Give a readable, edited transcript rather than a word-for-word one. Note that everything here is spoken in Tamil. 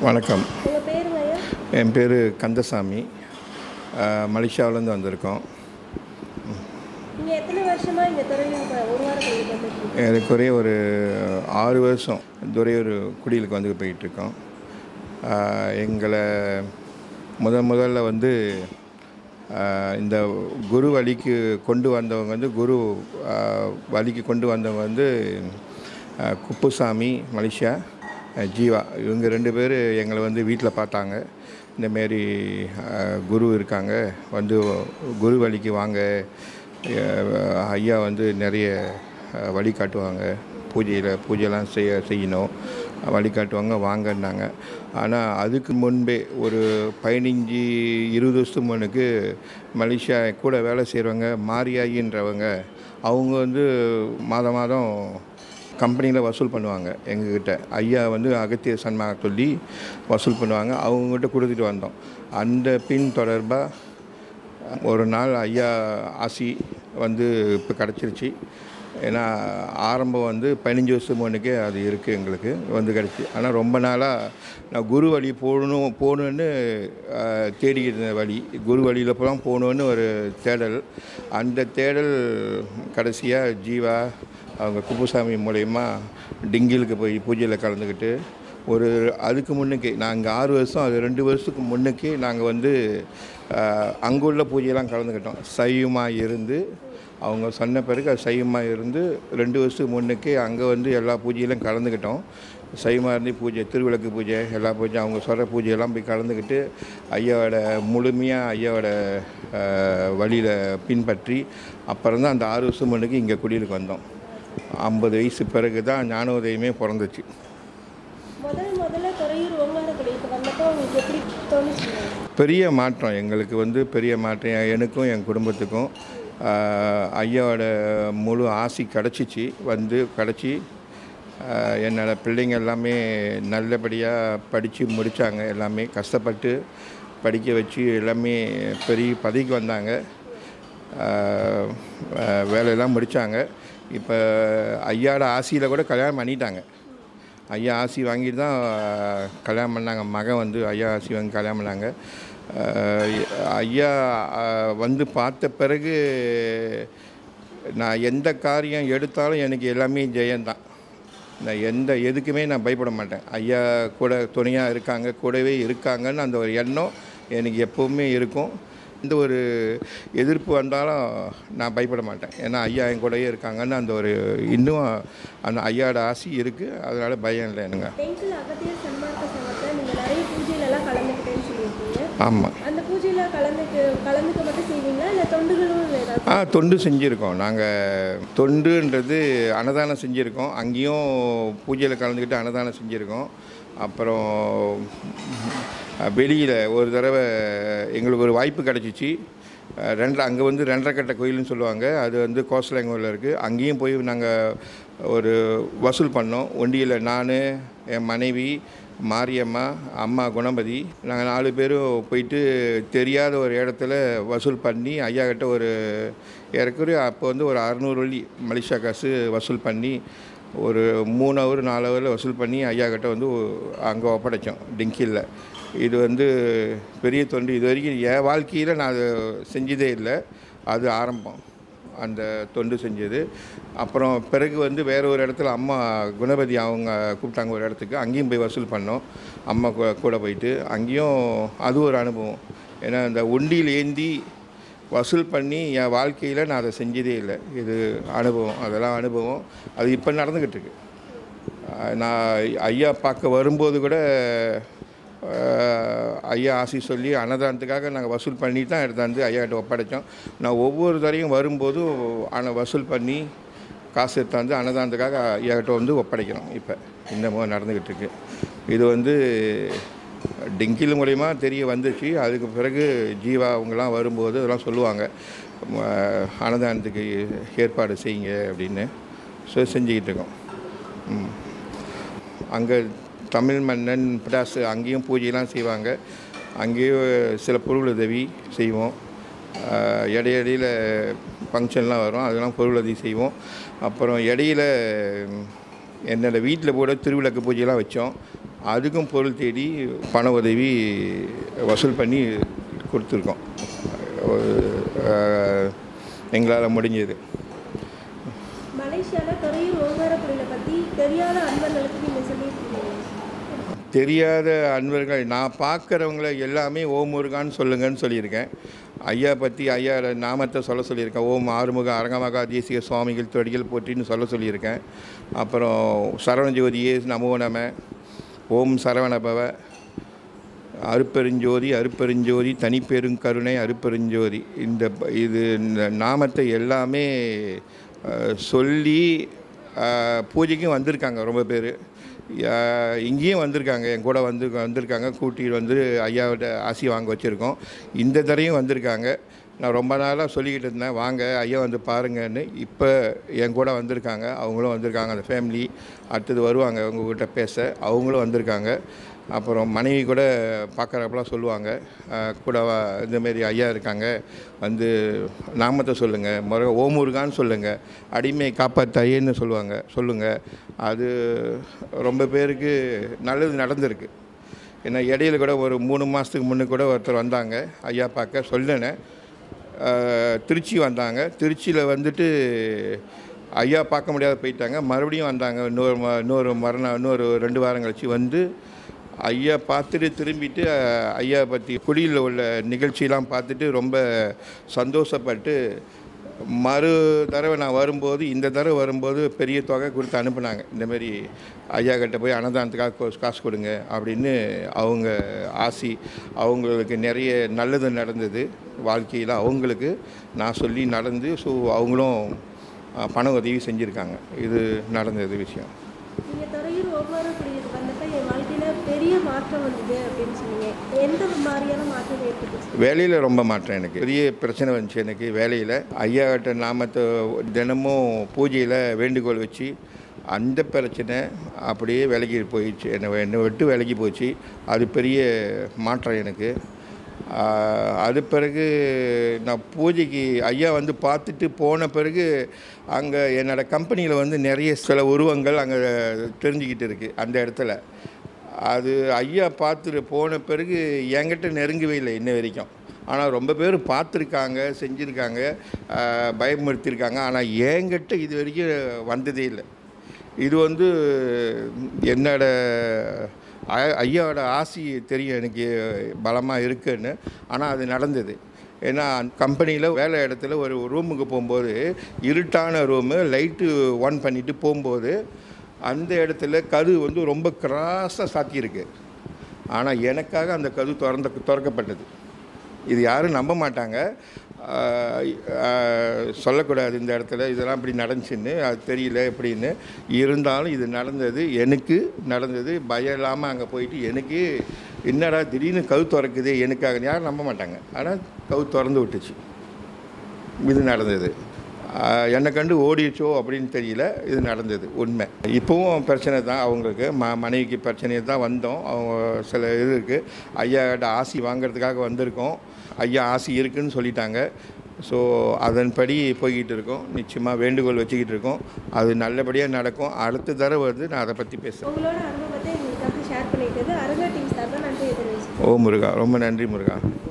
வணக்கம். உங்க பேருங்க ஐயா? என் பேர் கந்தசாமி. மலேசியாவிலேருந்து வந்திருக்கோம். நீங்க எத்தனை வருஷமா இங்க துறையூர் ஒரு வாரம் கோயிலுக்கு வந்துருக்கீங்க? ஏறக்குறைய ஒரு 6 வருஷம் துறையூர் குடிலுக்கு வந்து போயிட்டுருக்கோம். எங்களை முதல்ல வந்து இந்த குரு வழிக்கு கொண்டு வந்தவங்க வந்து வழிக்கு கொண்டு வந்தவங்க வந்து குப்புசாமி, மலேசியா, ஜீவா, இவங்க 2 பேர் எங்களை வந்து வீட்டில் பார்த்தாங்க. இந்தமாரி குரு இருக்காங்க, வந்து குரு வழிக்கு வாங்க, ஐயா வந்து நிறைய வழிகாட்டுவாங்க, பூஜையெல்லாம் செய்யணும், வழிகாட்டுவாங்க, வாங்கன்னாங்க. ஆனால் அதுக்கு முன்பே ஒரு 15-20 வருஷத்துக்கு முன்னுக்கு மலேசியா கூட வேலை செய்கிறவங்க மாரியாயின்றவங்க, அவங்க வந்து மாதம் கம்பெனியில் வசூல் பண்ணுவாங்க எங்ககிட்ட. ஐயா வந்து அகத்திய சன்மாக சொல்லி வசூல் பண்ணுவாங்க, அவங்ககிட்ட கொடுத்துட்டு வந்தோம். அந்த பின் தொடர்பாக ஒரு நாள் ஐயா ஆசி வந்து இப்போ கிடச்சிருச்சு. ஏன்னா ஆரம்பம் வந்து 15 வருஷத்துக்கு முன்னுக்கே அது இருக்குது, எங்களுக்கு வந்து கிடச்சி. ஆனால் ரொம்ப நாளாக நான் குரு வழி போகணுன்னு தேடிக்கிட்டு இருந்த வழி, குரு வழியில் தான் போகணுன்னு ஒரு தேடல். அந்த தேடல் கடைசியாக ஜீவா அவங்க குப்புசாமி மூலயமா டிங்கிலுக்கு போய் பூஜையில் கலந்துக்கிட்டு அதுக்கு முன்னுக்கே நாங்கள் 6 வருஷம், அது 2 வருஷத்துக்கு முன்னுக்கே நாங்கள் வந்து அங்குள்ள பூஜையெல்லாம் கலந்துக்கிட்டோம். சைவமாக இருந்து அவங்க சொன்ன பிறகு அது சைவமாக இருந்து 2 வருஷத்துக்கு முன்னுக்கே அங்கே வந்து எல்லா பூஜையிலும் கலந்துக்கிட்டோம். சைவமாக இருந்து பூஜை, திருவிளக்கு பூஜை, எல்லா பூஜை, அவங்க சொல்கிற பூஜையெல்லாம் போய் கலந்துக்கிட்டு ஐயாவோட முழுமையாக ஐயாவோட வழியில் பின்பற்றி அப்புறம் தான் அந்த 6 வருஷம் முன்னுக்கு இங்கே குடிலுக்கு வந்தோம். 50 வயசு பிறகு தான் ஞானோதயமே பிறந்துச்சு. முதல்ல துறையூர் ஓங்கார கோயிலுக்கு வந்தப்போ உங்களுக்கு எப்படி தோணுச்சு? பெரிய மாற்றம், எங்களுக்கு வந்து பெரிய மாற்றம், எனக்கும் என் குடும்பத்துக்கும். ஐயாவோட முழு ஆசி கிடச்சிச்சு, கிடச்சி என்னோடய பிள்ளைங்க எல்லாமே நல்லபடியாக படித்து முடித்தாங்க. எல்லாமே கஷ்டப்பட்டு படிக்க வச்சு எல்லாமே பெரிய பதவிக்கு வந்தாங்க, வேலையெல்லாம் முடித்தாங்க. இப்போ ஐயாவோட ஆசியில் கூட கல்யாணம் பண்ணிட்டாங்க. ஐயா ஆசி வாங்கிட்டு தான் கல்யாணம் பண்ணாங்க. மகன் வந்து ஐயா ஆசி வாங்கி கல்யாணம் பண்ணாங்க. ஐயா வந்து பார்த்த பிறகு நான் எந்த காரியம் எடுத்தாலும் எனக்கு எல்லாமே ஜெயந்தான். நான் எதுக்குமே நான் பயப்பட மாட்டேன். ஐயா கூட துணையாக இருக்காங்க, கூடவே இருக்காங்கன்னு அந்த ஒரு எண்ணம் எனக்கு எப்போவுமே இருக்கும். எந்த ஒரு எதிர்ப்பு வந்தாலும் நான் பயப்பட மாட்டேன். ஏன்னா ஐயா என் கூடவே இருக்காங்கன்னு அந்த ஒரு இன்னும் அந்த ஐயாவோட ஆசி இருக்குது, அதனால் பயம் இல்லை எனக்கு. ஆமாம், அந்த பூஜையில் கலந்துக்க மட்டும் செய்வீங்களா இல்லை தொண்டுகளும்? தொண்டு செஞ்சுருக்கோம். நாங்கள் தொண்டுன்றது அன்னதானம் செஞ்சுருக்கோம், அங்கேயும் பூஜையில் கலந்துக்கிட்டு அன்னதானம் செஞ்சுருக்கோம். அப்புறம் வெளியில் ஒரு தடவை எங்களுக்கு ஒரு வாய்ப்பு கிடச்சிச்சு. அங்கே வந்து 2.5 கட்ட கோயில்னு சொல்லுவாங்க, அது வந்து கோசலங்கூரில் இருக்குது. அங்கேயும் போய் நாங்கள் ஒரு வசூல் பண்ணோம். ஒண்டியில் நான், என் மனைவி மாரியம்மா, அம்மா குணபதி, நாங்கள் 4 பேரும் போயிட்டு தெரியாத ஒரு இடத்துல வசூல் பண்ணி ஐயா கிட்ட ஒரு ஏறக்குறைய அப்போ வந்து ஒரு 600 வெள்ளி மலேசியா காசு வசூல் பண்ணி ஒரு 3 ஹவர் 4 ஹவரில் வசூல் பண்ணி ஐயா கிட்ட வந்து அங்கே ஒப்படைச்சோம், டிங்கியில். இது வந்து பெரிய தொண்டு. இது வரைக்கும் என் வாழ்க்கையில் நான் அது செஞ்சதே இல்லை, அது ஆரம்பம் அந்த தொண்டு செஞ்சது. அப்புறம் பிறகு வந்து வேறு ஒரு இடத்துல அம்மா குணபதி அவங்க கூப்பிட்டாங்க ஒரு இடத்துக்கு, அங்கேயும் போய் வசூல் பண்ணோம். அம்மா கூட போயிட்டு அங்கேயும் அது ஒரு அனுபவம். ஏன்னா அந்த உண்டியில் ஏந்தி வசூல் பண்ணி என் வாழ்க்கையில் நான் அதை செஞ்சதே இல்லை. இது அனுபவம், அதெல்லாம் அனுபவம். அது இப்போ நடந்துக்கிட்டு இருக்கு. நான் ஐயா பார்க்க வரும்போது கூட ஐயா ஆசி சொல்லி அன்னதானத்துக்காக நாங்கள் வசூல் பண்ணி தான் எடுத்தாந்து ஐயாக்கிட்ட ஒப்படைச்சோம். நான் ஒவ்வொரு தரையும் வரும்போதும் வசூல் பண்ணி காசு எடுத்தாந்து அன்னதானத்துக்காக ஐயாக்கிட்ட வந்து ஒப்படைக்கிறோம். இப்போ இந்த மாதிரி நடந்துக்கிட்டு இருக்கு. இது வந்து டிங்கில் மூலயமா தெரிய வந்துச்சு. அதுக்கு பிறகு ஜீவா அவங்கெல்லாம் வரும்போது அதெல்லாம் சொல்லுவாங்க, அன்னதானத்துக்கு ஏற்பாடு செய்யுங்க அப்படின்னு செஞ்சுக்கிட்டு இருக்கோம். அங்கே தமிழ் மன்னன் பிடாசு அங்கேயும் பூஜையெல்லாம் செய்வாங்க. அங்கேயும் சில பொருளுதவி செய்வோம். இடையில ஃபங்க்ஷன்லாம் வரும், அதெல்லாம் பொருளுதவி செய்வோம். அப்புறம் இடையில என்னோடய வீட்டில் கூட திருவிளக்கு பூஜையெல்லாம் வச்சோம். அதுக்கும் பொருள் தேடி பண உதவி வசூல் பண்ணி கொடுத்துருக்கோம். எங்களால் முடிஞ்சது. மலேசியாவில் துறையூர் ஓங்கார கோயிலை பற்றி தெரியாத அன்பர்களுக்கு நீங்கள் சொல்லியிருக்கீங்க. தெரியாத அன்பர்கள் நான் பார்க்குறவங்கள எல்லாமே ஓம் முருகான்னு சொல்லுங்கன்னு சொல்லியிருக்கேன். ஐயா பற்றி ஐயா நாமத்தை சொல்லியிருக்கேன். ஓம் ஆறுமுக அரங்கமகா தேசிக சுவாமிகள் தொடிகள் போற்றின்னு சொல்லியிருக்கேன். அப்புறம் சரவணஜோதியே நமோ நம, ஓம் சரவணபவ, அருப்பெருஞ்சோதி அருப்பெருஞ்சோதி தனிப்பெருங்கருணை அருப்பெருஞ்சோதி, இந்த நாமத்தை எல்லாமே சொல்லி பூஜைக்கும் வந்திருக்காங்க. ரொம்ப பேர் இங்கேயும் வந்திருக்காங்க, என் கூட வந்திருக்காங்க. கூட்டிகிட்டு வந்து ஐயாவோட ஆசி வாங்க வச்சுருக்கோம். இந்த தடவையும் வந்திருக்காங்க. நான் ரொம்ப நாளாக சொல்லிக்கிட்டு இருந்தேன், வாங்க ஐயா வந்து பாருங்கன்னு. இப்போ என் கூட வந்திருக்காங்க, அவங்களும் வந்திருக்காங்க. அந்த ஃபேமிலி அடுத்தது வருவாங்க உங்கள்கிட்ட பேச, அவங்களும் வந்திருக்காங்க. அப்புறம் மனைவி கூட பார்க்குறப்பெல்லாம் சொல்லுவாங்க, கூட இந்தமாரி ஐயா இருக்காங்க, வந்து நாமத்தை சொல்லுங்கள், ஓம் முருகான்னு சொல்லுங்கள், அடிமை காப்பாத்தாயின்னு சொல்லுங்கள். அது ரொம்ப பேருக்கு நல்லது நடந்திருக்கு. ஏன்னா இடையில கூட ஒரு 3 மாதத்துக்கு முன்னே கூட ஒருத்தர் வந்தாங்க ஐயா பார்க்க, சொல்லினேன். திருச்சி வந்தாங்க. திருச்சியில் வந்துட்டு ஐயா பார்க்க முடியாத போயிட்டாங்க. மறுபடியும் வந்தாங்க. இன்னொரு 2 வாரம் கழிச்சு வந்து ஐயா பார்த்துட்டு திரும்பிட்டு ஐயா பற்றி குடியில் உள்ள நிகழ்ச்சியெலாம் பார்த்துட்டு ரொம்ப சந்தோஷப்பட்டு மறு தடவை நான் வரும்போது, இந்த தடவை வரும்போது பெரிய தொகை கொடுத்து அனுப்புனாங்க. இந்தமாரி ஐயா கிட்ட போய் அன்னதானத்துக்காக காசு கொடுங்க அப்படின்னு அவங்க ஆசி. அவங்களுக்கு நிறைய நல்லது நடந்தது வாழ்க்கையில். அவங்களுக்கு நான் சொல்லி நடந்து, ஸோ அவங்களும் பண உதவி செஞ்சுருக்காங்க. இது நடந்தது விஷயம். நீங்கள் துறையூர் ஓங்கார கோயிலுக்கு வந்தப்போ என் வாழ்க்கையில் பெரிய மாற்றம் வந்தது அப்படின்னு சொன்னீங்க. எந்த மாதிரியான மாற்றம் ஏற்பட்டுச்சு? வேலையில் ரொம்ப மாற்றம். எனக்கு பெரிய பிரச்சனை வந்துச்சு. எனக்கு வேலையில் ஐயாட்ட நாமத்தை தினமும் பூஜையில் வேண்டுகோள் வச்சு அந்த பிரச்சனை அப்படியே விலகி போயிடுச்சு. என்னை விட்டு விலகி போச்சு. அது பெரிய மாற்றம் எனக்கு. அது பிறகு நான் பூஜைக்கு ஐயா வந்து பார்த்துட்டு போன பிறகு அங்கே என்னோடய கம்பெனியில் வந்து நிறைய சில உருவங்கள் அங்கே தெரிஞ்சுக்கிட்டு இருக்குது அந்த இடத்துல. அது ஐயா பார்த்துட்டு போன பிறகு என்கிட்ட நெருங்கவே இல்லை இன்ன வரைக்கும். ஆனால் ரொம்ப பேர் பார்த்துருக்காங்க, செஞ்சுருக்காங்க, பயமுறுத்தியிருக்காங்க. ஆனால் என்கிட்ட இது வரைக்கும் வந்ததே இல்லை. இது வந்து என்னோட ஐயாவோட ஆசி தெரியும் எனக்கு பலமாக இருக்குன்னு. ஆனால் அது நடந்தது. ஏன்னா கம்பெனியில் வேலை இடத்துல ஒரு ரூமுக்கு போகும்போது, இருட்டான ரூமு, லைட்டு ஆன் பண்ணிவிட்டு போகும்போது அந்த இடத்துல கதவு வந்து ரொம்ப கிராஸாக சாத்தியிருக்கு. ஆனால் எனக்காக அந்த கதவு திறக்கப்பட்டது. இது யாரும் நம்ப மாட்டாங்க, சொல்லக்கூடாது இந்த இடத்துல இதெல்லாம் இப்படி நடந்துச்சுன்னு, அது தெரியல எப்படின்னு. இருந்தாலும் இது நடந்தது, எனக்கு நடந்தது. பயம் இல்லாமல் அங்கே போயிட்டு எனக்கு என்னடா திடீர்னு கதவு திறக்குது எனக்காக, யாரும் நம்ப மாட்டாங்க. ஆனால் கதவு திறந்து விட்டுச்சு. இது நடந்தது. என்னை கண்டு ஓடிச்சோ அப்படின்னு தெரியல, இது நடந்தது உண்மை. இப்போவும் பிரச்சனை தான் அவங்களுக்கு. மனைவிக்கு பிரச்சனையை தான் வந்தோம். அவங்க சில இது இருக்குது. ஐயாட்ட ஆசி வாங்கிறதுக்காக வந்திருக்கோம். ஐயா ஆசி இருக்குதுன்னு சொல்லிட்டாங்க. ஸோ அதன்படி போய்கிட்டு இருக்கோம். நிச்சயமாக வேண்டுகோள் வச்சுக்கிட்டு இருக்கோம். அது நல்லபடியாக நடக்கும். அடுத்த தடவை வந்து நான் அதை பற்றி பேசுகிறேன். உங்களோட அனுபவத்தை எங்களுக்காக ஷேர் பண்ணிட்டது அரங்கா டீம் சார்பாக நன்றி தெரிவிச்சுக்கிறேன். ஓ முருகா, ரொம்ப நன்றி முருகா.